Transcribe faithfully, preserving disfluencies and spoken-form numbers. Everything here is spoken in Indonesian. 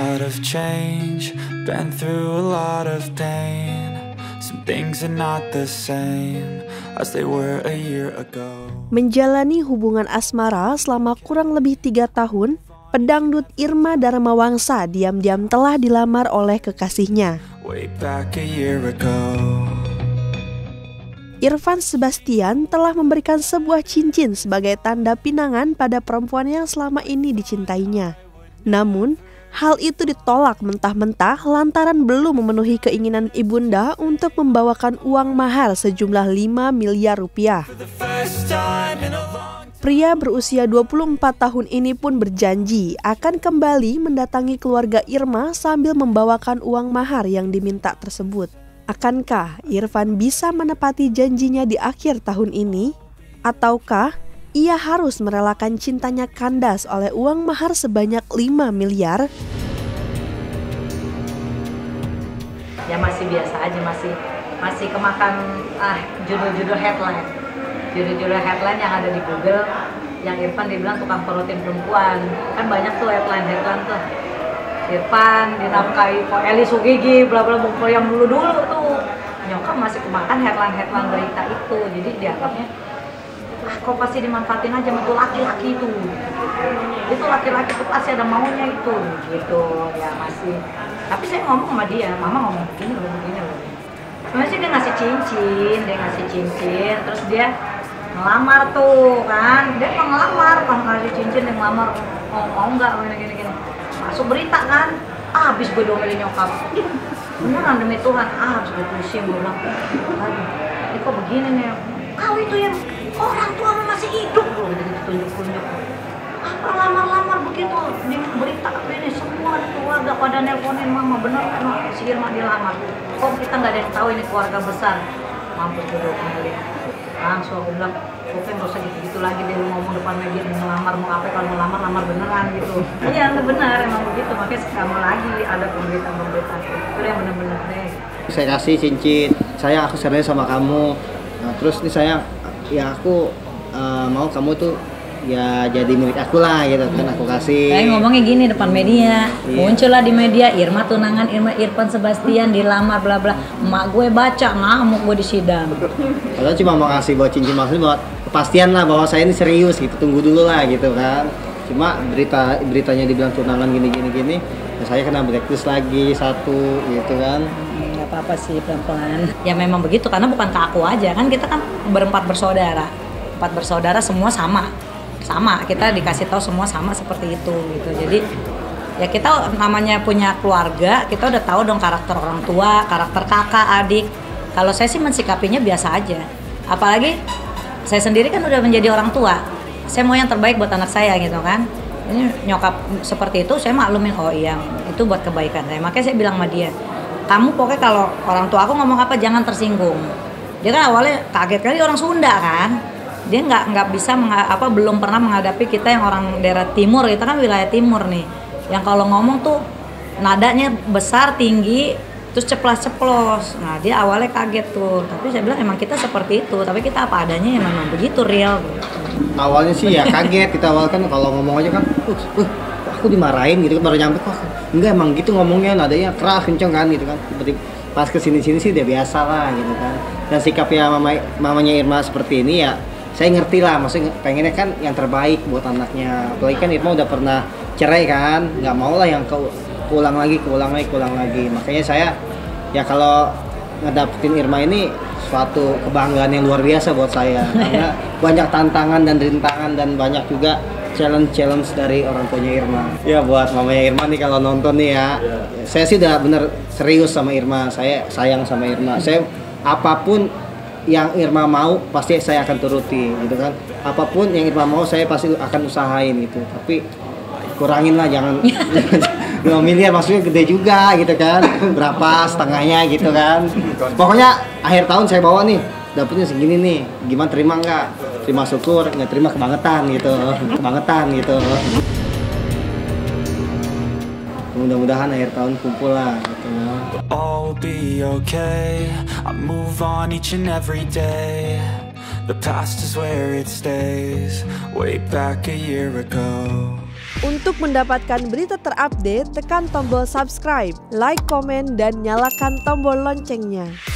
lot of change, been through a lot of pain. Some things are not the same as they were a year ago. Menjalani hubungan asmara selama kurang lebih tiga tahun, pedangdut Irma Darmawangsa diam-diam telah dilamar oleh kekasihnya. Way back a year ago. Irfan Sebastian telah memberikan sebuah cincin sebagai tanda pinangan pada perempuan yang selama ini dicintainya. Namun, hal itu ditolak mentah-mentah lantaran belum memenuhi keinginan ibunda untuk membawakan uang mahar sejumlah lima miliar rupiah. Pria berusia dua puluh empat tahun ini pun berjanji akan kembali mendatangi keluarga Irma sambil membawakan uang mahar yang diminta tersebut. Akankah Irfan bisa menepati janjinya di akhir tahun ini? Ataukah ia harus merelakan cintanya kandas oleh uang mahar sebanyak lima miliar? Ya masih biasa aja, masih masih kemakan ah judul-judul headline. Judul-judul headline yang ada di Google, yang Irfan dibilang tukang perutin perempuan. Kan banyak tuh headline-headline tuh. Irfan dinafkahi kok Eli Sugigi, bla bla bla yang dulu-dulu tuh. Nyokap masih kemakan headline-headline berita itu. Jadi dianggapnya ah kok pasti dimanfaatin aja sama tuh laki-laki itu. Itu laki-laki tuh pasti ada maunya itu gitu. Ya masih. Tapi saya ngomong sama dia, mama ngomong begini loh, begini loh. Sebenarnya sih dia ngasih cincin, dia ngasih cincin, terus dia ngelamar tuh kan. Dia mau ngelamar, pas ngasih cincin dia ngelamar. Oh, mau enggak, gini-gini. Masuk berita kan, ah, habis gue domelin nyokap. Beneran demi Tuhan, ah, habis gue pusing, gue bilang, aduh, ini kok begini nih, kau itu yang orang tua masih hidup loh, gitu tunjuk-tunjuk. Apa lamar-lamar begitu di berita ini semua keluarga pada nelponin mama, bener kan si Irma dilamar. Kok kita nggak ada yang tahu ini keluarga besar, mampus gue domelin. Langsung aku bilang, Kopi nggak usah gitu-gitu lagi deh lu ngomong depan media mau ngelamar, mau apa, kalau mau lamar, lamar beneran gitu. Iya benar, emang begitu, makanya kamu lagi ada pemberitaan-pemberitaan itu yang bener-bener deh. Saya kasih cincin, saya aku serius sama kamu. Nah, terus nih saya, ya aku uh, mau kamu tuh ya jadi milik aku lah gitu kan, aku kasih. Saya ngomongnya gini depan media, iya. Muncullah di media Irma tunangan Irma Irfan Sebastian dilamar bla bla. Emak gue baca ngamuk gue di sidang. Kalau cuma mau kasih buat cincin, maksudnya buat kepastian lah bahwa saya ini serius gitu, tunggu dulu lah gitu kan. Cuma berita beritanya dibilang tunangan gini gini gini, ya saya kena blacklist lagi satu gitu kan. Nggak apa-apa sih, pelan-pelan. Ya memang begitu karena bukan ke aku aja kan, kita kan berempat bersaudara, empat bersaudara semua sama. Sama, kita dikasih tahu semua sama seperti itu gitu. Jadi ya kita namanya punya keluarga, kita udah tahu dong karakter orang tua, karakter kakak, adik. Kalau saya sih mensikapinya biasa aja. Apalagi saya sendiri kan udah menjadi orang tua. Saya mau yang terbaik buat anak saya gitu kan. Ini nyokap seperti itu, saya maklumin, oh iya, itu buat kebaikan saya. Makanya saya bilang sama dia, kamu pokoknya kalau orang tua aku ngomong apa jangan tersinggung. Dia kan awalnya kaget kali, orang Sunda kan. Dia nggak nggak bisa menga, apa belum pernah menghadapi kita yang orang daerah timur, kita kan wilayah timur nih, yang kalau ngomong tuh nadanya besar tinggi terus ceplas-ceplos. Nah dia awalnya kaget tuh, tapi saya bilang emang kita seperti itu, tapi kita apa adanya ya memang begitu real gitu. Awalnya sih ya kaget, kita awal kan kalau ngomong aja kan uh, uh, aku dimarahin gitu kan, baru nyampe kok enggak emang gitu ngomongnya, nadanya keras kenceng kan gitu kan. Seperti pas kesini-sini sih udah biasa lah gitu kan. Dan sikapnya mama, mamanya Irma seperti ini ya saya ngerti lah, maksudnya pengennya kan yang terbaik buat anaknya. Apalagi kan Irma udah pernah cerai kan, nggak mau lah yang ke, keulang lagi, keulang lagi, keulang lagi. Makanya saya ya kalau ngedapetin Irma ini suatu kebanggaan yang luar biasa buat saya. Karena banyak tantangan dan rintangan dan banyak juga challenge-challenge dari orang tuanya Irma. Ya buat mamanya Irma nih kalau nonton nih ya, saya sih udah bener serius sama Irma, saya sayang sama Irma. Saya apapun yang Irma mau pasti saya akan turuti gitu kan, apapun yang Irma mau saya pasti akan usahain gitu, tapi kurangin lah, jangan lima miliar maksudnya gede juga gitu kan, berapa setengahnya gitu kan. Pokoknya akhir tahun saya bawa nih dapetnya segini nih, gimana, terima nggak? Terima syukur, nggak terima kebangetan gitu, kebangetan gitu. Mudah-mudahan akhir tahun kumpul lah gitu. All will be okay. I move on each and every day. The past is where it stays, way back a year ago. Untuk mendapatkan berita terupdate, tekan tombol subscribe, like, komen, dan nyalakan tombol loncengnya.